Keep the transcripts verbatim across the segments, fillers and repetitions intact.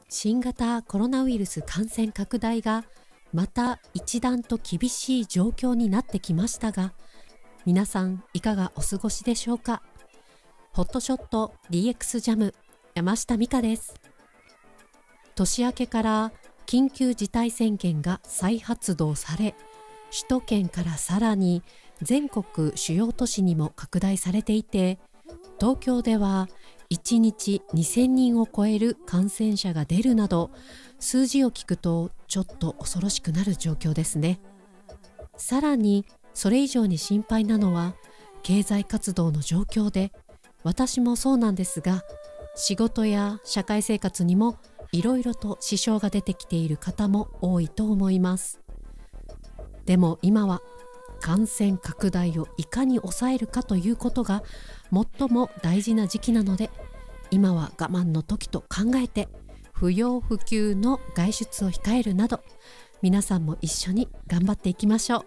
新型コロナウイルス感染拡大がまた一段と厳しい状況になってきましたが、皆さんいかがお過ごしでしょうか。ホットショット ディーエックス ジャム山下美香です。年明けから緊急事態宣言が再発動され、首都圏からさらに全国主要都市にも拡大されていて、東京ではいちにちにせんにんを超える感染者が出るなど、数字を聞くとちょっと恐ろしくなる状況ですね。さらにそれ以上に心配なのは経済活動の状況で、私もそうなんですが、仕事や社会生活にもいろいろと支障が出てきている方も多いと思います。でも今は感染拡大をいかに抑えるかということが最も大事な時期なので、今は我慢の時と考えて不要不急の外出を控えるなど、皆さんも一緒に頑張っていきましょう。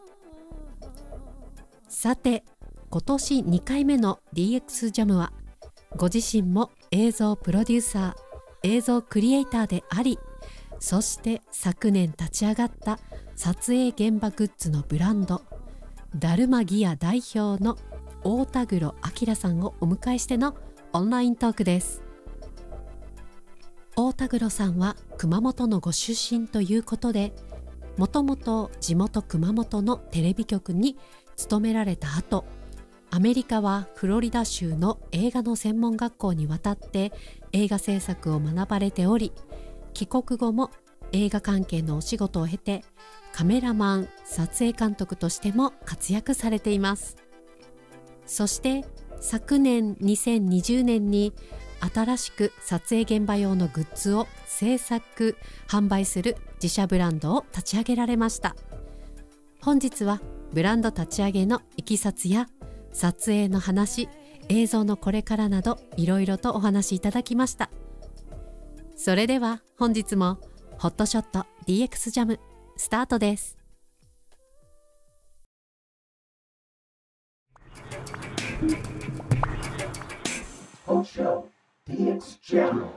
さて、今年にかいめの ディーエックス ジャムは、ご自身も映像プロデューサー、映像クリエイターであり、そして昨年立ち上がった撮影現場グッズのブランド、ダルマギア代表の大田黒明さんをお迎えしてのオンライントークです。大田黒さんは熊本のご出身ということで、もともと地元熊本のテレビ局に勤められた後、アメリカはフロリダ州の映画の専門学校に渡って映画制作を学ばれており、帰国後も映画関係のお仕事を経て、カメラマン、撮影監督としても活躍されています。そして昨年にせんにじゅうねんに新しく撮影現場用のグッズを制作・販売する自社ブランドを立ち上げられました。本日はブランド立ち上げのいきさつや撮影の話、映像のこれからなどいろいろとお話しいただきました。それでは本日もホットショット ディーエックス ジャムスタートです。 ホットショット ディーエックス ジャム。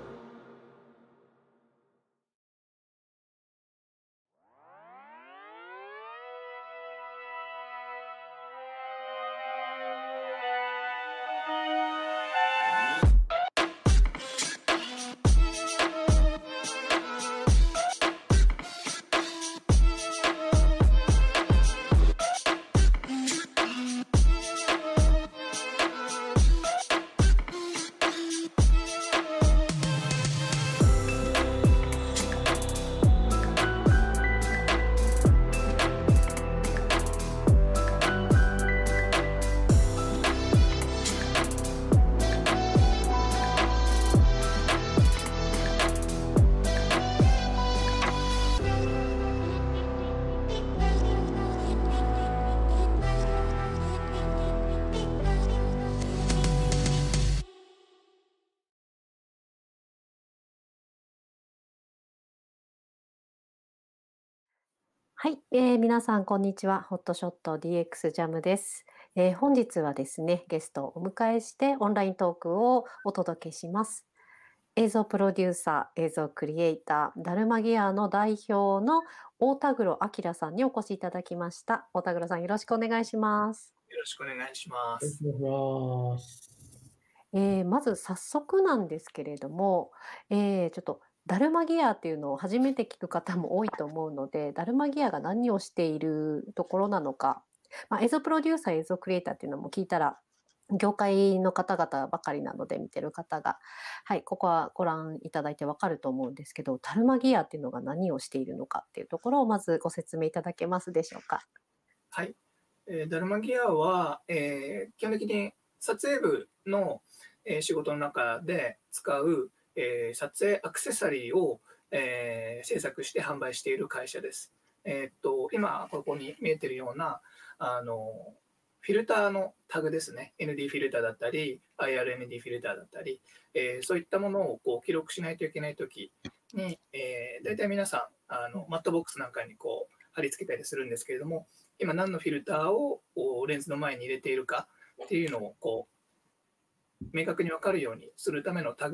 はい、えー、皆さんこんにちは。ホットショット ディーエックス ジャムです。えー、本日はですね、ゲストをお迎えしてオンライントークをお届けします。映像プロデューサー、映像クリエイター、ダルマギアの代表の大田黒明さんにお越しいただきました。大田黒さん、よろしくお願いします。 よろしくお願いしまお願いす。 します。 えー、まず早速なんですけれども、えー、ちょっとダルマギアっていうのを初めて聞く方も多いと思うので、ダルマギアが何をしているところなのか、まあ、映像プロデューサー、映像クリエイターっていうのも聞いたら、業界の方々ばかりなので見てる方が、はい、ここはご覧いただいてわかると思うんですけど、ダルマギアっていうのが何をしているのかっていうところをまずご説明いただけますでしょうか。 はい、えー、ダルマギアは、えー、基本的に撮影部の、えー、仕事の中で使う、えー、撮影アクセサリーを、えー、制作して販売している会社です。えー、っと今ここに見えているようなあのフィルターのタグですね、エヌディー フィルターだったり アイアールエヌディー フィルターだったり、えー、そういったものをこう記録しないといけないときに、えー、大体皆さんあのマットボックスなんかにこう貼り付けたりするんですけれども、今何のフィルターをレンズの前に入れているかっていうのをこう明確に分かるようにするためのタグが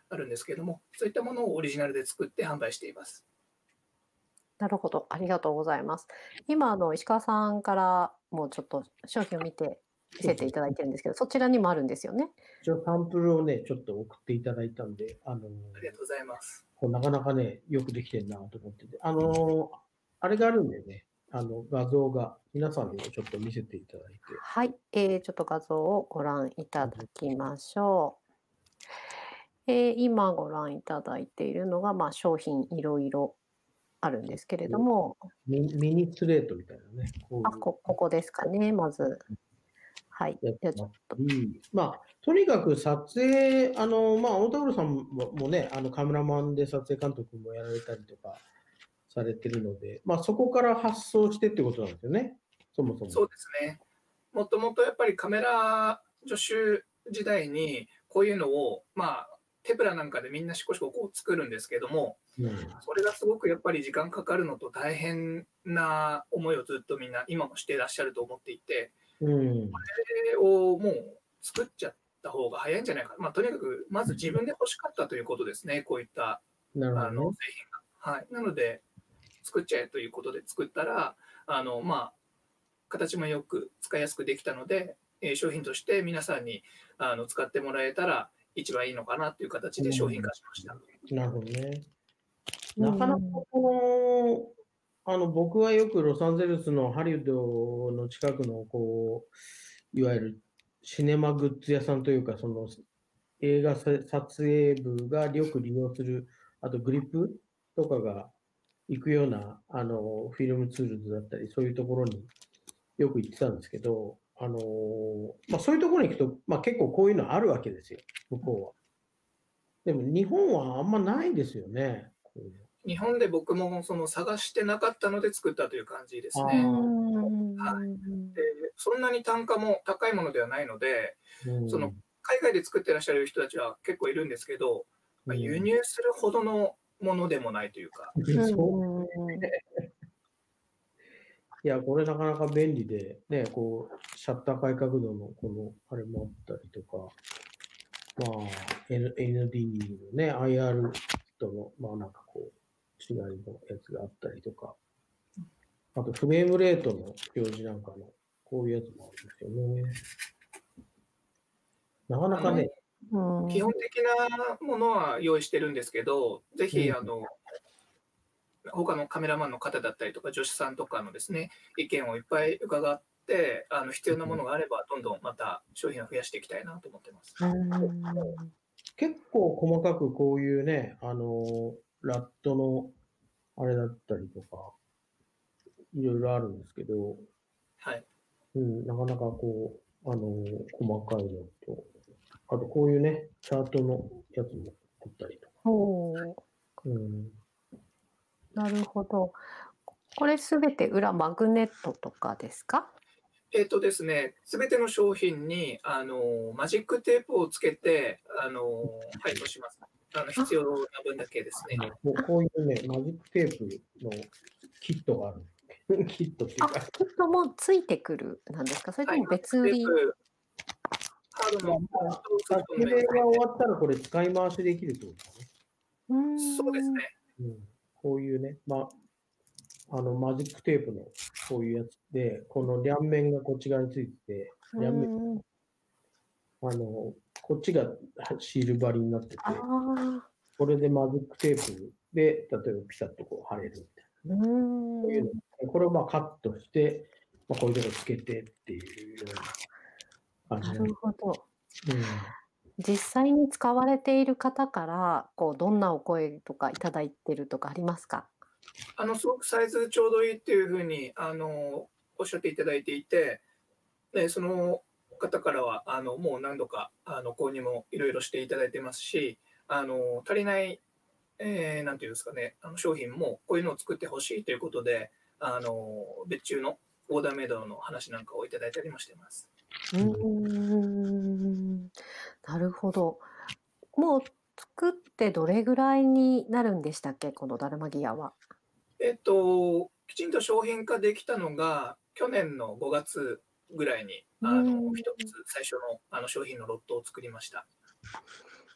あるんですけれども、そういったものをオリジナルで作って販売しています。 なるほど、ありがとうございます。今、あの石川さんからもうちょっと商品を見て見せていただいてるんですけど、そちらにもあるんですよね。 一応サンプルをね、ちょっと送っていただいたんで、あのーありがとうございます。 こうなかなかね、よくできてるなと思ってて、あのーあれがあるんでね、あの画像が皆さんにもちょっと見せていただいて。 はい、えー、ちょっと画像をご覧いただきましょう。えー、今ご覧いただいているのが、まあ、商品いろいろあるんですけれども、 ミミニスレートみたいなね。こういうあこここですかね、まず。はい。 やじゃあちょっと。 まあ、とにかく撮影、あの、まあ、大田黒さんももね、あのカメラマンで撮影監督もやられたりとかされてるので、まあ、そこから発想してってことなんですよね、そもそも。 そうですね。もともとやっぱりカメラ助手時代にこういうのを、まあ、手ぶらなんかでみんなしこしここう作るんですけども、 うん、 それがすごくやっぱり時間かかるのと大変な思いをずっとみんな今もしていらっしゃると思っていて、 うん、 これをもう作っちゃった方が早いんじゃないか、まあ、とにかくまず自分で欲しかったということですね、こういったなるほど、 あの製品が。はい、なので、作っちゃえということで作ったら、あのまあ、形もよく使いやすくできたので、えー商品として皆さんにあの使ってもらえたら一番いいのかなという形で商品化しました。 なるほどね。なかなかこの、あの僕はよくロサンゼルスのハリウッドの近くのこういわゆるシネマグッズ屋さんというか、その映画撮影部がよく利用する、あとグリップとかが行くようなあのフィルムツールズだったり、そういうところによく行ってたんですけど、あのまあ、そういうところに行くと、まあ、結構こういうのあるわけですよ、向こうは。でも日本はあんまないですよね。こういうの日本で僕もその探してなかったので作ったという感じですね。 あはい、でそんなに単価も高いものではないので、 うんその海外で作ってらっしゃる人たちは結構いるんですけど、まあ、輸入するほどのものでもないというか。 そういや、これなかなか便利で、ね、こう、シャッター改角度のこの、あれもあったりとか、まあ、N- エヌディー のね、アイアール との、まあなんかこう、違いのやつがあったりとか、あとフレームレートの表示なんかの、こういうやつもあるんですよね。なかなかね、 基本的なものは用意してるんですけど、ぜひ、あの、他のカメラマンの方だったりとか、助手さんとかのですね、意見をいっぱい伺って、あの必要なものがあれば、どんどんまた商品を増やしていきたいなと思ってます。 結構細かくこういうね、あの、ラットのあれだったりとか、いろいろあるんですけど、 はい。 うん、なかなかこう、あの、細かいのと、あとこういうね、チャートのやつもあったりとか。 ほう、 うん、 なるほど。これすべて裏マグネットとかですか？ えっ、とですね、すべての商品にあのマジックテープをつけてあの配送します。あの必要な分だけですね。 こうこういうね、マジックテープのキットがある。キットっていうあ、 か。 キットもついてくるなんですか？それとも別売り？ テープカードの撮影が終わったらこれ使い回しできるってことですね。 うーんそうですね。 うん、こういうね、まあ、あのマジックテープのこういうやつで、この両面がこっち側についてて、両面うんあのこっちがシール張りになってて、 ああ、 これでマジックテープで、例えばピタッとこう貼れるみたいな。 うーこういうんのこれをまあカットして、まあ、こういうとこつけてっていうような感じなるほど。 うん実際に使われている方からこうどんなお声とかいただいてるとかありますか？ あのすごくサイズちょうどいいっていうふうにあのおっしゃっていただいていて、でその方からはあのもう何度かあの購入もいろいろしていただいてますし、あの足りない、えー、なんていうんですかね、あの商品もこういうのを作ってほしいということで、あの別注のオーダーメイドの話なんかをいただいたりもしてます。 うーん、なるほど。もう作ってどれぐらいになるんでしたっけ、このだるまギアは。 えっと、きちんと商品化できたのが、去年のごがつぐらいに、あの、一つ最初のあの商品のロットを作りました。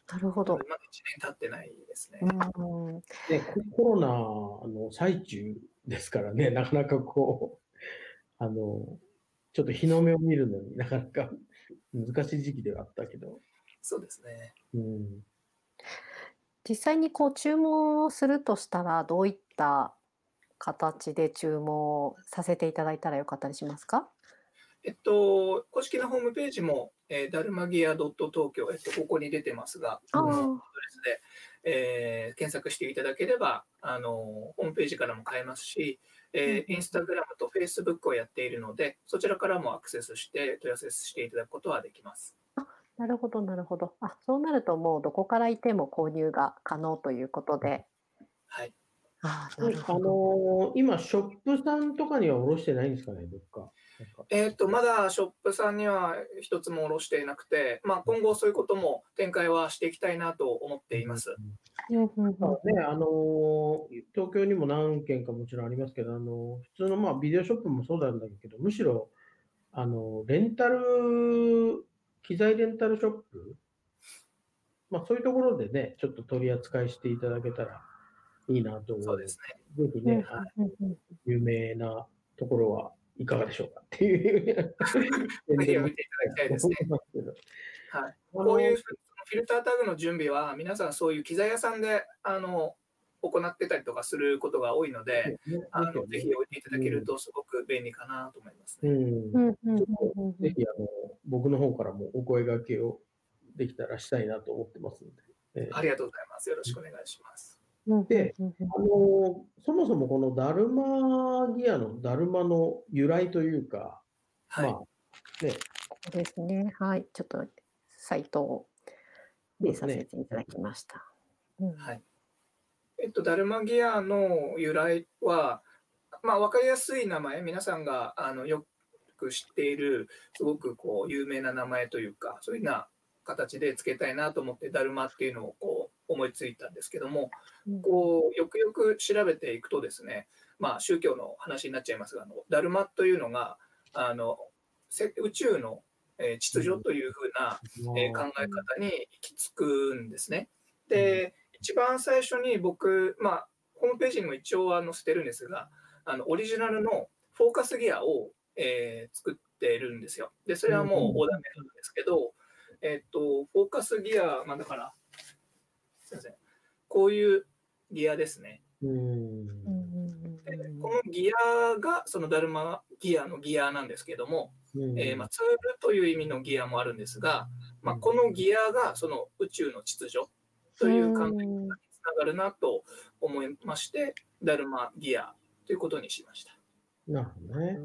なるほど。 まだいちねん経ってないですね。 うん。 ね、ココロナの最中ですからね、なかなかこう、あの、ちょっと日の目を見るのになかなか難しい時期ではあったけど、 そうですね。 うん、 実際にこう注文をするとしたら、どういった形で注文をさせていただいたらよかったりしますか？ えっと、公式のホームページも、えー、ダルマギア .tokyo、えっと、ここに出てますが、 あこのアドレあ、 スで、えー検索していただければ、あの、ホームページからも買えますし、えー、インスタグラムとフェイスブックをやっているので、そちらからもアクセスして問い合わせしていただくことはできます。 なるほど、なるほど。あ、そうなるともうどこからいても購入が可能ということで。 はい。 ああ、なるあほど。 の、今、ショップさんとかには卸してないんですかね、どっか。なんかえっと、まだショップさんには一つも卸していなくて、まあ、今後そういうことも展開はしていきたいなと思っています。 うんうんうんそうね、あの、東京にも何軒かもちろんありますけど、あの、普通のまあビデオショップもそうなんだけど、むしろ、あの、レンタル、機材レンタルショップ、まあそういうところでね、ちょっと取り扱いしていただけたらいいなと思うので、 そうですぜひうんね、あうんうん有名なところはいかがでしょうかっていうね。ぜひ見ていただきたいですね。 思いますけど。 はい。 あのこういうフィルタータグの準備は、皆さんそういう機材屋さんで、あの、行ってたりとかすることが多いので、あの、ぜひ置いていただけるとすごく便利かなと思いますね。 うん、 うんうんうんちょっとうんうんぜひあの僕の方からもお声掛けをできたらしたいなと思ってますので。えーありがとうございます。よろしくお願いします。 うんうんでうんうんあのそもそもこのダルマギアのダルマの由来というか、 はい。 まあね、 そうですね。はい。ちょっとサイトを見させていただきました。うんはい。えっと、ダルマギアの由来は、まあ、わかりやすい名前、皆さんがあのよく知っている、すごくこう有名な名前というか、そういうような形で付けたいなと思って、ダルマっていうのをこう思いついたんですけども、 うんこうよくよく調べていくとですね、まあ、宗教の話になっちゃいますが、あのダルマというのがあのせ宇宙のえー秩序というふうな、えー考え方に行き着くんですね。で、一番最初に僕、まあ、ホームページにも一応は載せてるんですが、あのオリジナルのフォーカスギアを、えー作ってるんですよ。で、それはもうオーダーメイドなんですけど、えっと、フォーカスギア、まあ、だから、すみません、こういうギアですね。 うんうんうんでうんこのギアがそのダルマギアのギアなんですけども、 うんえーまあ、ツールという意味のギアもあるんですが、まあ、このギアがその宇宙の秩序という考え方につながるなと思いまして、ダルマギアということにしました。 なるほどね。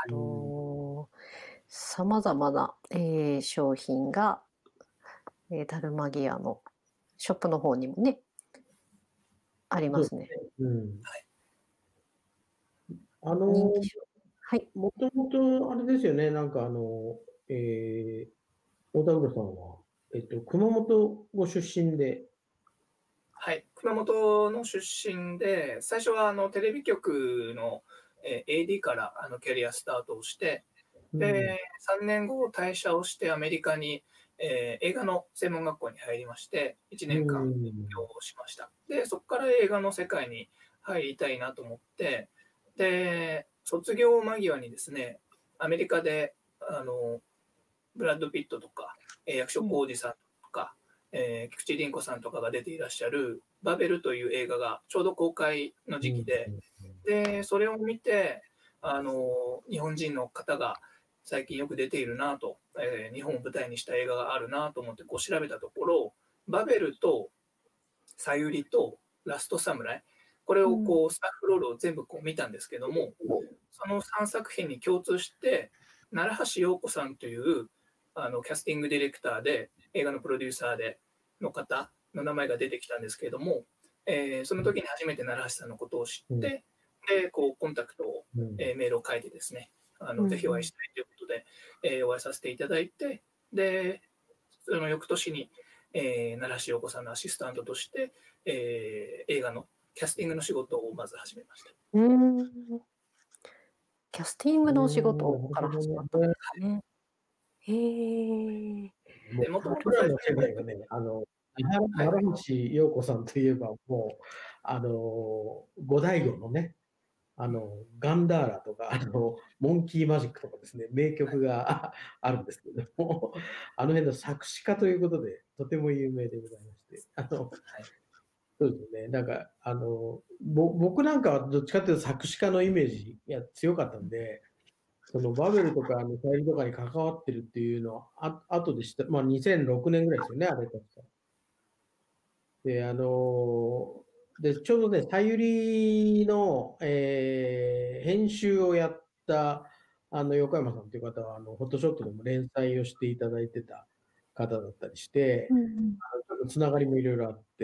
さまざまな、えー商品が、えーダルマギアのショップの方にもね、ありますね。 うんはいあの人気商はい。 もともとあれですよね、なんかあの、えー、大田黒さんは、えっと、熊本ご出身で、 はい、熊本の出身で、最初はあのテレビ局のえーエーディー からあのキャリアスタートをして、で、さんねんご退社をしてアメリカに、えー映画の専門学校に入りまして、いちねんかん勉強をしました。で、そこから映画の世界に入りたいなと思って、で、卒業間際にですね、アメリカであのブラッド・ピットとか、えー役所広司さんとか、えー菊池凛子さんとかが出ていらっしゃる「バベル」という映画がちょうど公開の時期で、でそれを見てあの日本人の方が最近よく出ているなと、えー日本を舞台にした映画があるなと思ってこう調べたところ、バベルとさゆりとラストサムライ、これをこうスタッフロールを全部こう見たんですけども、そのさんさく品に共通して奈良橋陽子さんというあのキャスティングディレクターで映画のプロデューサーでの方の名前が出てきたんですけれども、えーその時に初めて奈良橋さんのことを知って、でこうコンタクトを、えーメールを書いてですね、あのぜひお会いしたいということで、えーお会いさせていただいて、でその翌年に、えー奈良橋陽子さんのアシスタントとして、えー映画のキャスティングの仕事をまず始めました。 うーんキャスティングのお仕事から始まったんですね。へえ。 もう僕らの世代はね、あの、 奈良西陽子さんといえば、もう、あの、五醍醐のね、あの、ガンダーラとか、あの、モンキーマジックとかですね、名曲があるんですけれども、あの辺の作詞家ということで、とても有名でございまして、あの、そうですね、なんか、あの、ぼ僕なんかはどっちかというと作詞家のイメージが強かったんで、そのバベルとかあのサイルとかに関わってるっていうのは、あ後でした、まあ、にせんろくねんぐらいですよね、あれ確か。で、あの、で、ちょうどね、さゆりの、えー編集をやったあの横山さんという方は、あのフォトショットでも連載をしていただいてた方だったりして、 うんうんあのちょっとつながりもいろいろあって、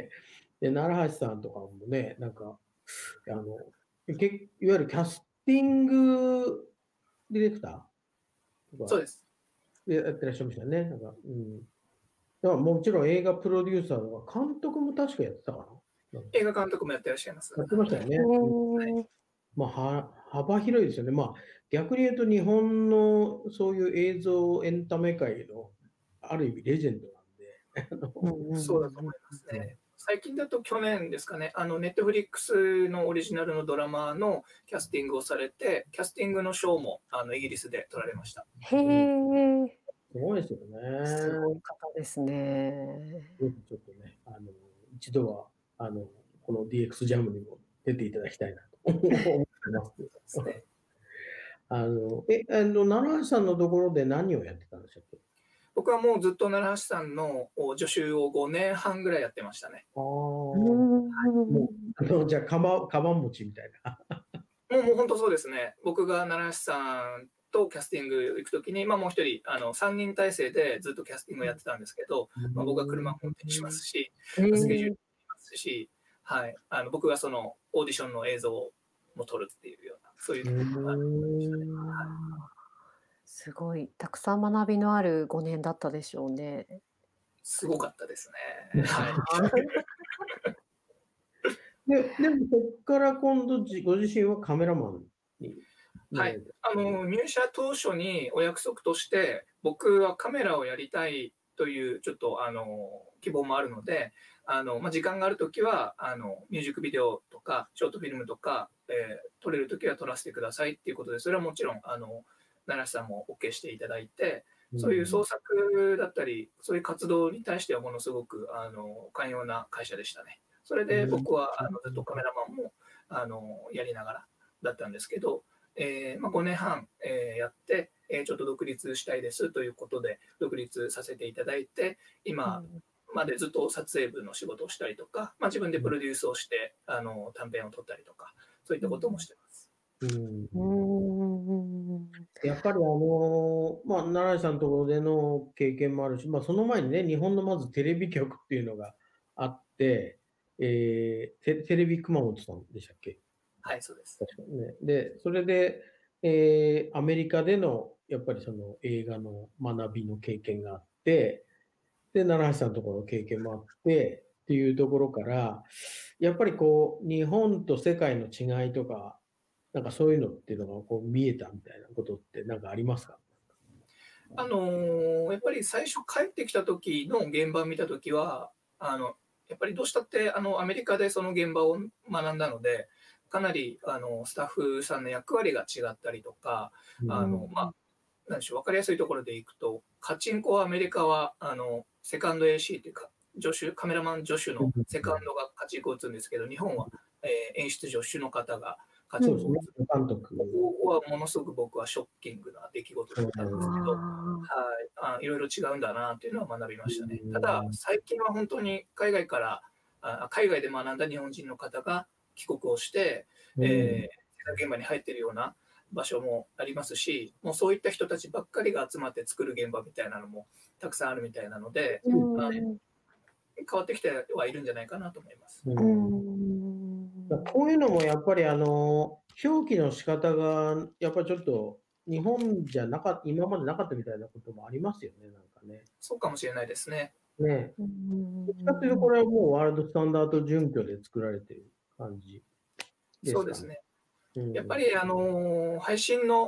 で、奈良橋さんとかもね、なんか、あの、けいわゆるキャスティングディレクターとかそうです。 でやってらっしゃいましたよね。なんか、うん。だからもちろん映画プロデューサーとか、監督も確かやってたかな。 映画監督もやってらっしゃいます。 やってましたよね。 へーまあ、は幅広いですよね。まあ、逆に言うと日本のそういう映像エンタメ界のある意味レジェンドなんで、あのうんうんそうだと思いますね。最近だと去年ですかね、あのネットフリックスのオリジナルのドラマのキャスティングをされて、キャスティングの賞もあのイギリスで取られました。 へえ、 すごいですよすごね。 い方ですね。 ぜひちょっとね、あの一度はあのこの ディーエックス ジャムにも出ていただきたいなと思ってますけど。 ねあのえ、あの、奈良橋さんのところで何をやってたんでしたっけ？ 僕はもうずっと奈良橋さんのお助手をごねんはんぐらいやってましたね。 ああ、 うもんう、あの、じゃあ、かば、かばん持ちみたいな。 もうもう本当そうですね。僕が奈良橋さんとキャスティング行くときに、まあ、もう一人あのさんにん体制でずっとキャスティングをやってたんですけど、まあ、僕は車も運転しますし、 へースケジュールもしますし、はい、あの僕がそのオーディションの映像も撮るっていうような、そういうのがあのすごいたくさん学びのあるごねんだったでしょうね。 すごかったですね。はいで、でも、そこから今度じ、ご自身はカメラマンになはいられて。 あの入社当初にお約束として僕はカメラをやりたいというちょっとあの希望もあるのであの、まあ、時間があるときはあのミュージックビデオとかショートフィルムとか、えー撮れるときは撮らせてくださいっていうことでそれはもちろんあの奈良さんも OK していただいてそういう創作だったりそういう活動に対してはものすごくあの寛容な会社でしたね。それで僕はあのずっとカメラマンもあのやりながらだったんですけど、えーまあ、ごねんはん、えーやって、えーちょっと独立したいですということで独立させていただいて今までずっと撮影部の仕事をしたりとか、まあ、自分でプロデュースをしてあの短編を撮ったりとかそういったこともしてます。 うんうんやっぱりあの、まあ、奈良さんのところでの経験もあるし、まあ、その前にね、日本のまずテレビ局っていうのがあって、えーテ、テレビ熊本さんでしたっけ？ はいそうです。 確かにね。で、それで、えーアメリカでのやっぱりその映画の学びの経験があって、で、奈良橋さんのところの経験もあってっていうところから、やっぱりこう、日本と世界の違いとか、なんかそういうのっていうのがこう見えたみたいなことってなんかありますか？ あのーやっぱり最初帰ってきた時の現場を見た時はあのやっぱりどうしたってあのアメリカでその現場を学んだのでかなりあのスタッフさんの役割が違ったりとかあの、まあ、なんでしょう分かりやすいところでいくとカチンコはアメリカはあのセカンド エーシー っていうか助手カメラマン助手のセカンドがカチンコを打つんですけど日本は、えー演出助手の方がカチンコを打つ。 監督。 ここはものすごく僕はショッキングな出来事だったんですけど、はい、あいろいろ違うんだなというのは学びましたね。ただ、最近は本当に海外からあ海外で学んだ日本人の方が帰国をして、 うんえー、現場に入っているような場所もありますし、もうそういった人たちばっかりが集まって作る現場みたいなのもたくさんあるみたいなので、 うんあ変わってきてはいるんじゃないかなと思います。 ううんんこういうのもやっぱりあの表記の仕方がやっぱりちょっと日本じゃなかった今までなかったみたいなこともありますよね、なんかね。 そうかもしれないですね。 ねうえ。どっちんかっていうとこれはもうワールドスタンダード準拠で作られてる感じですかね。 そうですね。 うんやっぱり、あのー配信の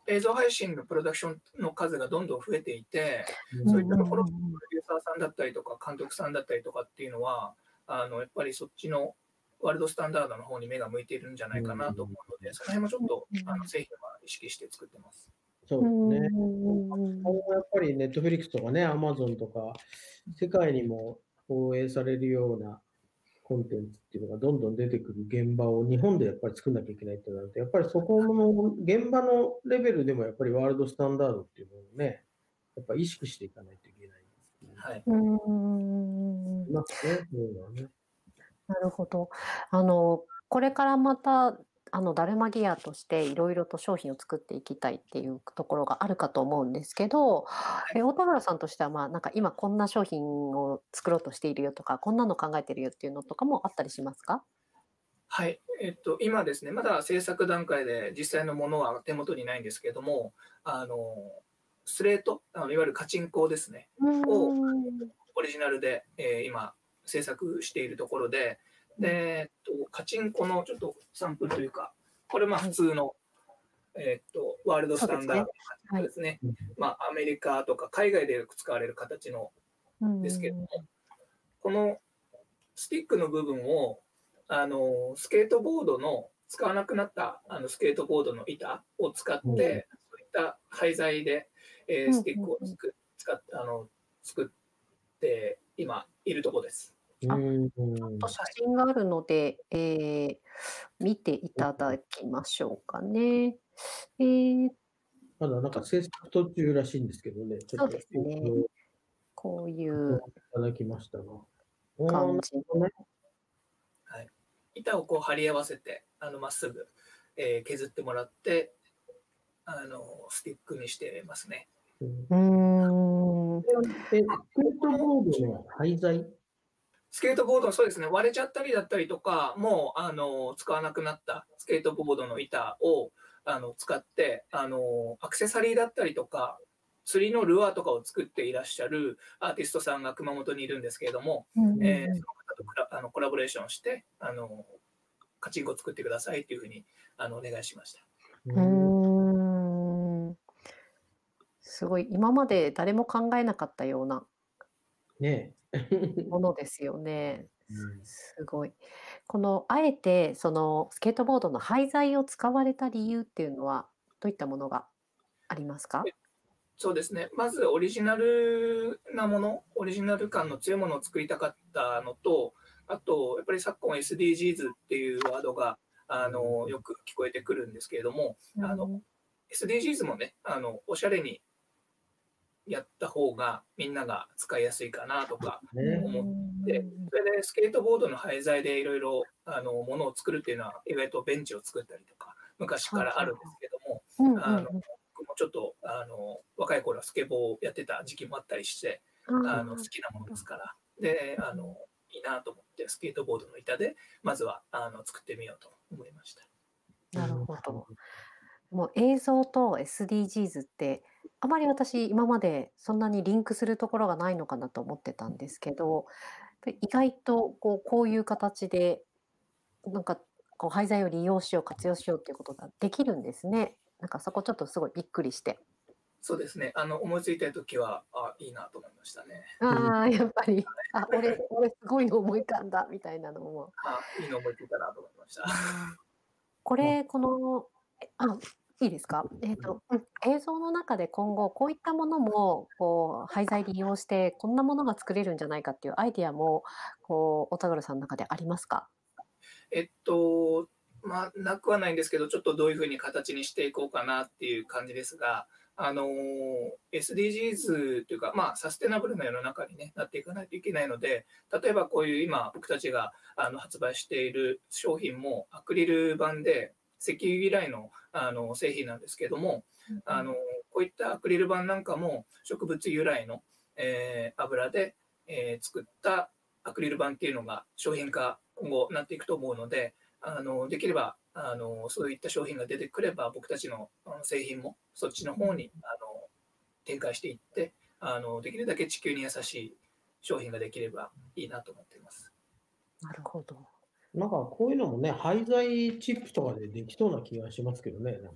映像配信のプロダクションの数がどんどん増えていて、 うんそういったところ、プロデューサーさんだったりとか、監督さんだったりとかっていうのは、あのやっぱりそっちのワールドスタンダードの方に目が向いているんじゃないかなと思うので、その辺もちょっとあの製品は意識して作ってます。 そうですね。今後やっぱりネットフリックスとかね、アマゾンとか、世界にも放映されるようなコンテンツっていうのがどんどん出てくる現場を日本でやっぱり作んなきゃいけないってなると、やっぱりそこの現場のレベルでもやっぱりワールドスタンダードっていうのをね、やっぱ意識していかないといけないですね。 はい。 うーん。 いますね、そういうのはね。 なるほど。あの、これからまた、あの、ダルマギアとしていろいろと商品を作っていきたいっていうところがあるかと思うんですけど、え、大田原さんとしては、まあ、なんか今こんな商品を作ろうとしているよとか、こんなの考えてるよっていうのとかもあったりしますか？ はい、えっと、今ですね、まだ制作段階で実際のものは手元にないんですけれども、あのスレート、あのいわゆるカチンコですね、をオリジナルで、えー今、制作しているところで、でえっと、カチンコのちょっとサンプルというか、これ、まあ普通の、えっと、ワールドスタンダードのカチンコですね、まあ、アメリカとか海外でよく使われる形のですけれども、このスティックの部分をあのスケートボードの使わなくなったあのスケートボードの板を使って、 うんそういった廃材で、えースティックをつく使ってあの作って今いるところです。 あうんちょっと写真があるので、えー見ていただきましょうかね。えーまだなんか制作途中らしいんですけどね、ちょそうっとですね。こういごう覧いただきましたが。 感じの。 ね、 はい、板をこう貼り合わせてあのまっすぐ、えー削ってもらってあのスティックにしてますね。 うんうーん。 え、スケートボードの廃材スケートボード、そうですね、割れちゃったりだったりとか、もうあの使わなくなったスケートボードの板をあの使ってあの、アクセサリーだったりとか、釣りのルアーとかを作っていらっしゃるアーティストさんが熊本にいるんですけれども、 うんえーその方とコラあのコラボレーションしてあの、カチンコ作ってくださいというふうにあのお願いしました。 うーん。すごい、今まで誰も考えなかったようなねものですよね。 うんすごい。このあえてそのスケートボードの廃材を使われた理由っていうのはどういったものがありますか？ そうですね、まずオリジナルなもの、オリジナル感の強いものを作りたかったのと、あと、やっぱり昨今 エスディージーズ っていうワードがあのよく聞こえてくるんですけれども、あの エスディージーズ もね、あのおしゃれにやった方がみんなが使いやすいかなとかね思って、それでスケートボードの廃材でいろいろものを作るっていうのは意外とベンチを作ったりとか昔からあるんですけども、 うんうんあの僕もちょっとあの若い頃はスケボーをやってた時期もあったりしてあの好きなものですからであのいいなと思ってスケートボードの板でまずはあの作ってみようと思いました。 なるほど。もう映像と エスディージーズ ってあまり私今までそんなにリンクするところがないのかなと思ってたんですけど、意外とこうこういう形でなんかこう廃材を利用しよう活用しようっていうことができるんですね。なんかそこちょっとすごいびっくりして。 そうですね。あの思いついた時はあいいなと思いましたね。 ああやっぱりあ俺俺すごいの思い浮かんだみたいなのも。 あいいの思いついたなと思いました。 これこのあいいですか、えーとうん、映像の中で今後こういったものもこう廃材利用してこんなものが作れるんじゃないかっていうアイディアもこう小田黒さんの中でありますか？ えっとまあなくはないんですけどちょっとどういうふうに形にしていこうかなっていう感じですが、あの エスディージーズ というか、まあ、サステナブルな世の中に、ね、なっていかないといけないので、例えばこういう今僕たちがあの発売している商品もアクリル板で石油由来のあの製品なんですけども、うん、あのこういったアクリル板なんかも植物由来の、えー、油で、えー、作ったアクリル板っていうのが商品化今後なっていくと思うので、あのできればあのそういった商品が出てくれば僕たちの製品もそっちの方にあの展開していってあのできるだけ地球に優しい商品ができればいいなと思っています。 なるほど。 なんかこういうのもね、廃材チップとかでできそうな気がしますけどね、なんかこ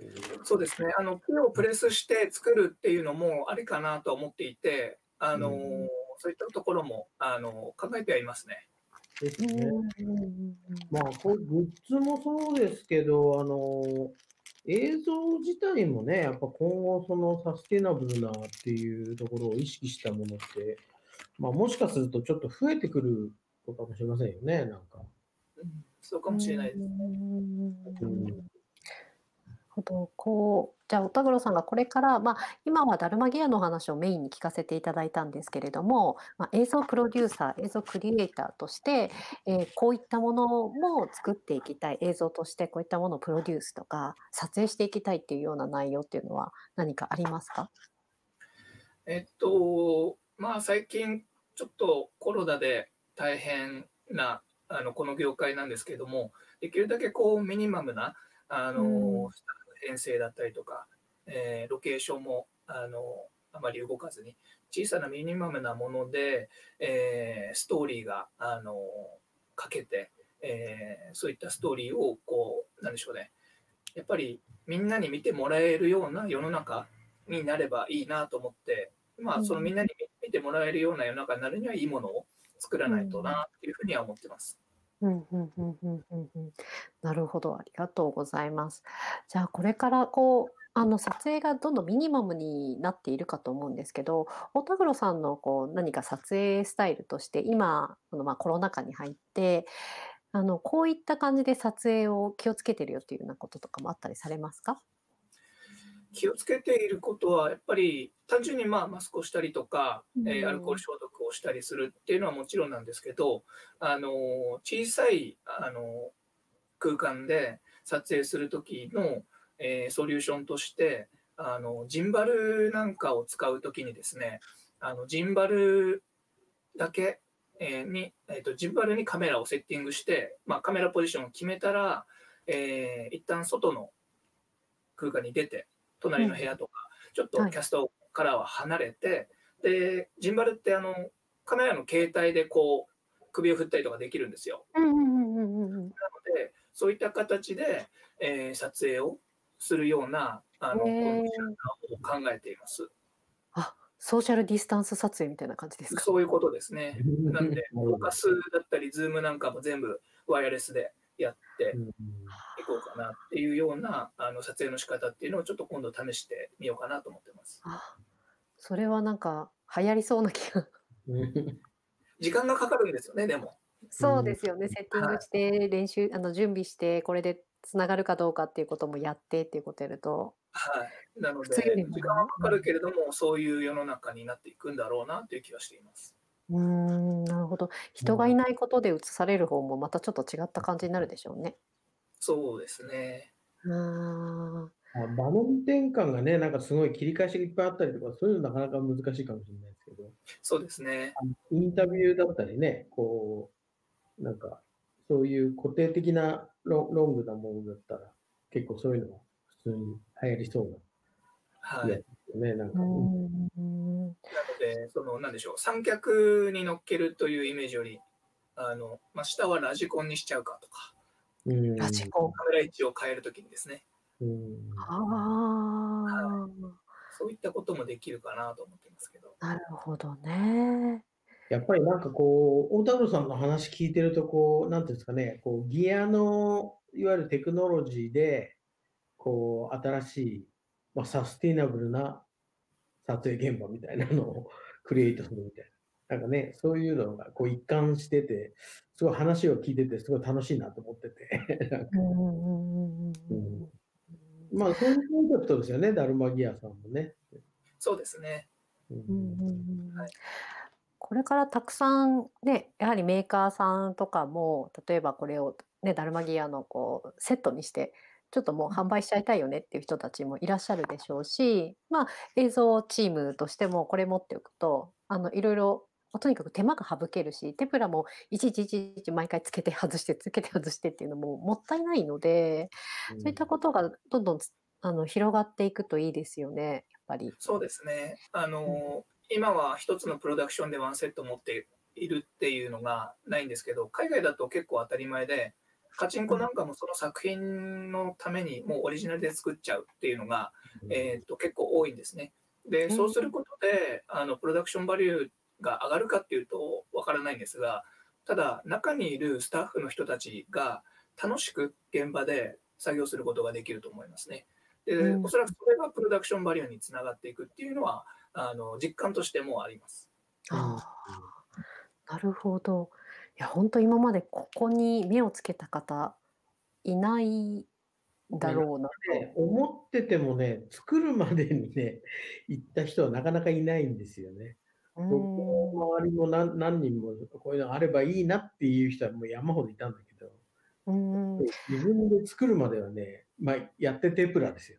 そうですね。あの、木をプレスして作るっていうのもありかなと思っていて、あの、 うん、 そういったところも、あの、考えてはいますね。 ですね。 うんうんうんまあ、こういうグッズもそうですけど、あの、映像自体もね、やっぱ今後、そのサスティナブルなっていうところを意識したものって、まあ、もしかするとちょっと増えてくるのかもしれませんよね、なんか。 うん、そうかうもしれないですね。 うん、 ん。ほど、こう、じゃあ、おたぐろさんがこれから、まあ、今はダルマギアのお話をメインに聞かせていただいたんですけれども、まあ、映像プロデューサー、映像クリエイターとして、えーこういったものも作っていきたい、映像としてこういったものをプロデュースとか、撮影していきたいっていうような内容っていうのは何かありますか？ えっと、まあ、最近、ちょっとコロナで大変な、あの、この業界なんですけども、できるだけこう、ミニマムな、あうの、 ん。 スタッフ編成だったりとか、えーロケーションも、あの、あまり動かずに、小さなミニマムなもので、えーストーリーが、あの、かけて、えーそういったストーリーを、こう、なんでしょうね、やっぱりみんなに見てもらえるような世の中になればいいなと思って、まあ、そのみんなに見てもらえるような世の中になるにはいいものを作らないとなっていうふうには思ってます。 うんうんうんうんうんうん。なるほど、ありがとうございます。じゃあこれからこうあの撮影がどんどんミニマムになっているかと思うんですけど、大田黒さんのこう何か撮影スタイルとして今このまあコロナ禍に入ってあのこういった感じで撮影を気をつけてるよっていうようなこととかもあったりされますか？ 気をつけていることは、やっぱり単純にまあマスクをしたりとか、 うえーアルコールん。 消毒をしたりするっていうのはもちろんなんですけど、あの小さいあの空間で撮影する時の、えーソリューションとしてあのジンバルなんかを使う時にですね、あのジンバルだけ、えーに、えーと、ジンバルにカメラをセッティングして、まあ、カメラポジションを決めたら、えー一旦外の空間に出て、隣の部うん。 屋とか、ちょっとはい。 キャストからは離れて、で、ジンバルってあのカメラの携帯でこう首を振ったりとかできるんですよ。 うんうんうんうんうんうん。 なので、そういった形で、えー撮影をするようなあへのコンディシえ。 ョンを考えています。 あ、ソーシャルディスタンス撮影みたいな感じですか？ そういうことですね。なんで、 なるほど。 フォーカスだったり、ズームなんかも全部ワイヤレスでやってうん、 いこうかなっていうようなあの撮影の仕方っていうのをちょっと今度試してみようかなと思ってます。 あ、それはなんか流行りそうな気が。 うん、 時間がかかるんですよね、でも。 そうですよね。セッティングはい。 して練習あの準備してこれでつながるかどうかっていうこともやってっていうことやると、 はい。なの普通よで、 りもね。 時間はかかるけれども、そういう世の中になっていくんだろうなという気はしています。 うん、うーん、なるほど。人がいないことで映される方もまたちょっと違った感じになるでしょうね。 そうですね。 ああ。 あ、場面転換がね、なんかすごい切り返しがいっぱいあったりとか、そういうのなかなか難しいかもしれないですけど、 そうですね。 あのインタビューだったりね、こう、なんか、そういう固定的なロロングなものだったら、結構そういうのは普通に流行りそうな気がしはい。 ますよね、なんうか。うんん。 なので、その、なんでしょう、三脚に乗っけるというイメージより、あの、まあ、下はラジコンにしちゃうかとか、 ラジうんコン。 カメラ位置を変えるときにですね、 うんあはい。 あ。 そういったこともできるかなと思ってますけど。 なるほどね。 やっぱりなんかこう、大田野さんの話聞いてると、こう、なんていうんですかね、こう、ギアの、いわゆるテクノロジーで、こう、新しい、まあ、サステイナブルな撮影現場みたいなのをクリエイトするみたいな。なんかね、そういうのがこう一貫してて、すごい話を聞いてて、すごい楽しいなと思ってて。なんかうんうんうんうんうんうん、 うん。 まあ、そういうコンセプトですよね、ダルマギアさんもね。 そうですね。 ううんうんうんうはん。これからたくさんね、やはりメーカーさんとかも、例えばこれをね、ダルマギアのこうセットにして、ちょっともう販売しちゃいたいよねっていう人たちもいらっしゃるでしょうし、まあ、映像チームとしてもこれ持っておくと、あの、いろいろ、ま、とにかく手間が省けるし、テプラもいちいちいちいち毎回つけて外して、つけて外してっていうのももったいないので、そういったんことがどんどんつあの、広がっていくといいですよね、やっぱり。 そうですね。あうん。 の、今は一つのプロダクションでワンセット持っているっていうのがないんですけど、海外だと結構当たり前で、 カチンコなんかもその作品のためにもうオリジナルで作っちゃうっていうのが、えー、と結構多いんですね。で、そうすることで、あのプロダクションバリューが上がるかっていうとわからないんですが、ただ中にいるスタッフの人たちが楽しく現場で作業することができると思いますね。で、 うん、 おそらくそれがプロダクションバリューにつながっていくっていうのは、あの実感としてもあります。 うんああ、なるほど。いや、本当今までここに目をつけた方いないだね、なんかろうなね、 と。 思っててもね、作るまでにね、行った人はなかなかいないんですよね。 う僕ーん、 の周りも何何人もこういうのあればいいなっていう人はもう山ほどいたんだけど、 うーん。 自分で作るまではね、まあ、やってテプラですよ。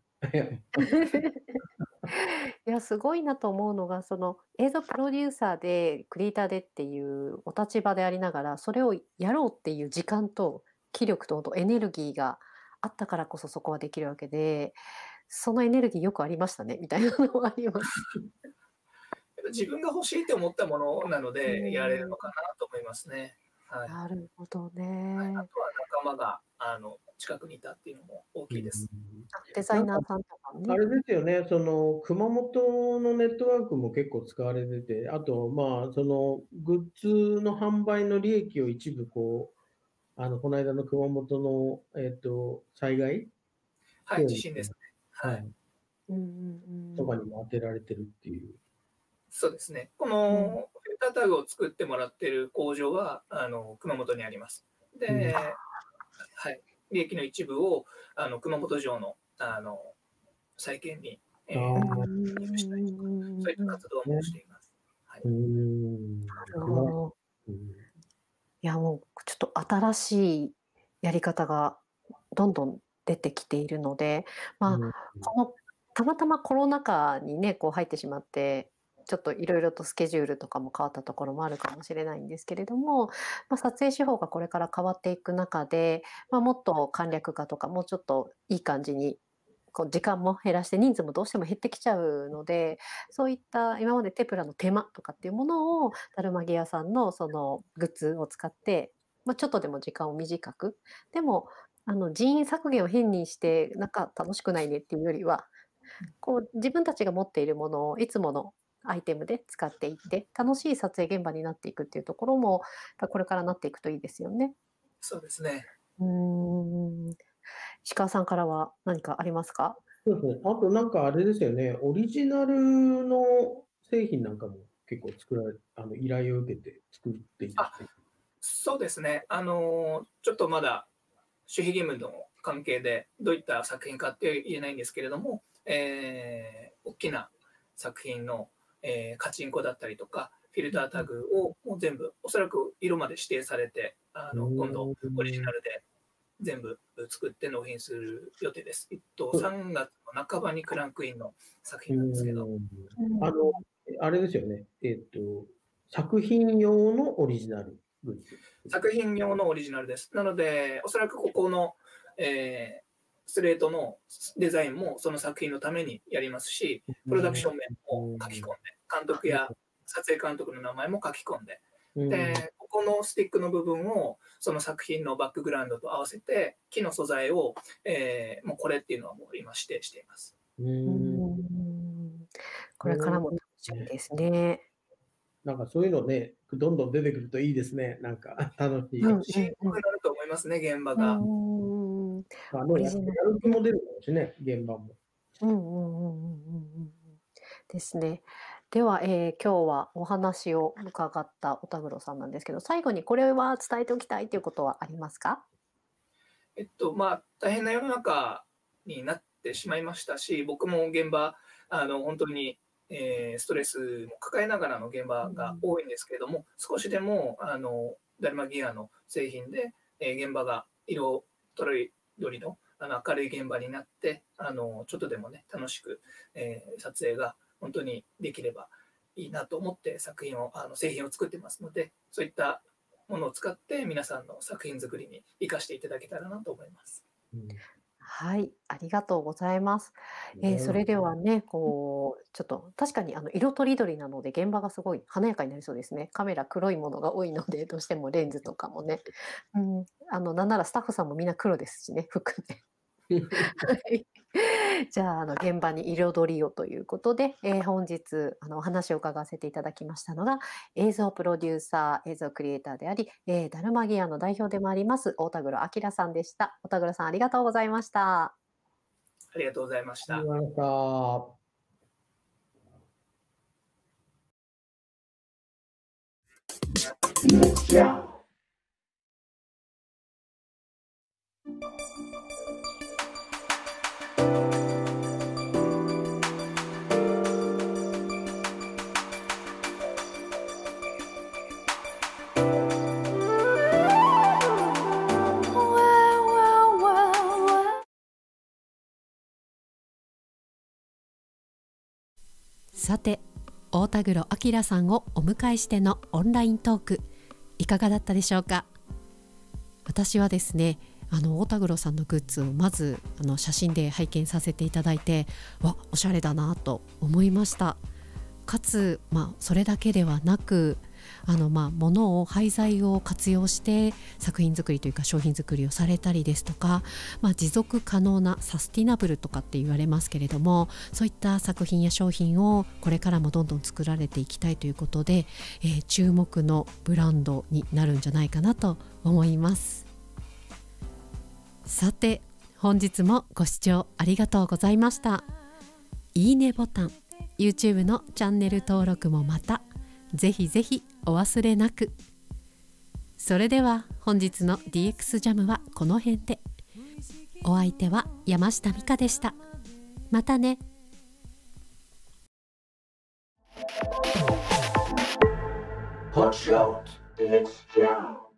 いや、すごいなと思うのが、その映像プロデューサーでクリエイターでっていうお立場でありながら、それをやろうっていう時間と気力とエネルギーがあったからこそそこはできるわけで、そのエネルギーよくありましたねみたいなのはあります。 自分が欲しいと思ったものなのうでやれるん、 のかなと思いますね。はい。 なるほどはい、あね。 とは仲間があの近くにいたっていうのも大うん、 きいです。 デザなんかイナーさんとかね。 あれですよね、その熊本のネットワークも結構使われてて、あと、まあ、そのグッズの販売の利益を一部こう、あのこの間の熊本の、えっと、災害はい、 支援地震ですね。はい。 はい、 うんうんとかにも当てられてるっていう。 そうですね。こうん。うん。 のフィルタータグを作ってもらっている工場はあの熊本にあります。 うん、 で、はい、利益の一部をあの熊本城のあの再建に、えあうー、 あ、 ん寄付したりとか、そういった活動もね。 しています。はい。 うーん、 なるほ熊ど。 うん、 いや、もうちょっと新しいやり方がどんどん出てきているので、まうん、 あ、このたまたまコロナ禍にね、こう入ってしまって、ちょっといろいろとスケジュールとかも変わったところもあるかもしれないんですけれども、まあ、撮影手法がこれから変わっていく中で、まあ、もっと簡略化とか、もうちょっといい感じにこう時間も減らして人数もどうしても減ってきちゃうので、そういった今までテプラの手間とかっていうものをダルマギアさんのそのグッズを使って、まあ、ちょっとでも時間を短く、でもあの人員削減を変にしてなんか楽しくないねっていうよりは、こう自分たちが持っているものをいつものアイテムで使っていって楽しい撮影現場になっていくっていうところもこれからなっていくといいですよね。 そうですね。 うーん。石川さんからは何かありますか？ そうですね。あとなんかあれですよね、オリジナルの製品なんかも結構作られ、あの依頼を受けて作っていらっあ、 しゃる。 そうですね。あのちょっとまだ守秘義務の関係でどういった作品かって言えないんですけれども、えー、大きな作品の、えー、カチンコだったりとかフィルタータグをもう全部おそらく色まで指定されてあうの今度オリジーん。 ナルで全部作って納品する予定です。えっと、 そさんがつの半ばにクランクインの作う品なんですけど、 ーん。 うんあの、あれですよね。えっと、作品用のオリジナルグッズ。 作品用のオリジナルです。なので、おそらくここの、えースレートのデザインもその作品のためにやりますし、プロダクション面も書き込んで、監督や撮影監督の名前も書き込んで、 うん、 で、ここのスティックの部分をその作品のバックグラウンドと合わせて、木の素材を、えーもうこれっていうのはもう今指定しています。 う。 うんん。これからも楽しみですね。 なんかそういうのね、どんどん出てくるといいですね。なんか楽しい。 うんシーンっぽくなると思いますね、現場うが。 んうん。 まあね、やっオリジナルやる気ね。 も出るかもしれない、現場も。 うんうんうんうんうんうんうんですね。では、えー今日はお話を伺ったお田黒さんなんですけど、最後にこれは伝えておきたいということはありますか？ えっと、まあ、大変な世の中になってしまいましたし、僕も現場、あの、本当に、えーストレスも抱えながらの現場が多いんですけれども、少しでも、あの、ダルマギアの製品で、えー現場が色とりどりの、あの明るい現場になって、あの、ちょっとでもね、楽しく、えー撮影が本当にできればいいなと思って作品を、あの製品を作ってますので、そういったものを使って皆さんの作品作りに生かしていただけたらなと思います。 うん、 はい、ありがとうございます。えー、それではね、こう、ちょっと確かにあの色とりどりなので、現場がすごい華やかになりそうですね。カメラ黒いものが多いので、どうしてもレンズとかもね。うん、あの、なんならスタッフさんもみんな黒ですしね、服ね。はい。じゃあ、あの、現場に彩りをということで、えー本日、あの、お話を伺わせていただきましたのが、映像プロデューサー、映像クリエイターであり、えー、ダルマギアの代表でもあります、大田黒明さんでした。大田黒さん、ありがとうございました。 ありがとうございました。 ありがとうございました。 ディーエックス Jam. さて、大田黒明さんをお迎えしてのオンライントーク、いかがだったでしょうか。私はですね、あの大田黒さんのグッズをまずあの写真で拝見させていただいて、わ、おしゃれだなと思いました。かつ、まあ、それだけではなく、あのまあ物を廃材を活用して作品作りというか商品作りをされたりですとか、まあ、持続可能なサスティナブルとかって言われますけれども、そういった作品や商品をこれからもどんどん作られていきたいということで、えー注目のブランドになるんじゃないかなと思います。さて、本日もご視聴ありがとうございました。いいねボタン、YouTube のチャンネル登録もまたぜひぜひお忘れなく。それでは本日の ディーエックス ジャムはこの辺で。お相手は山下美香でした。またね。 Hot Shot. ディーエックス Jam.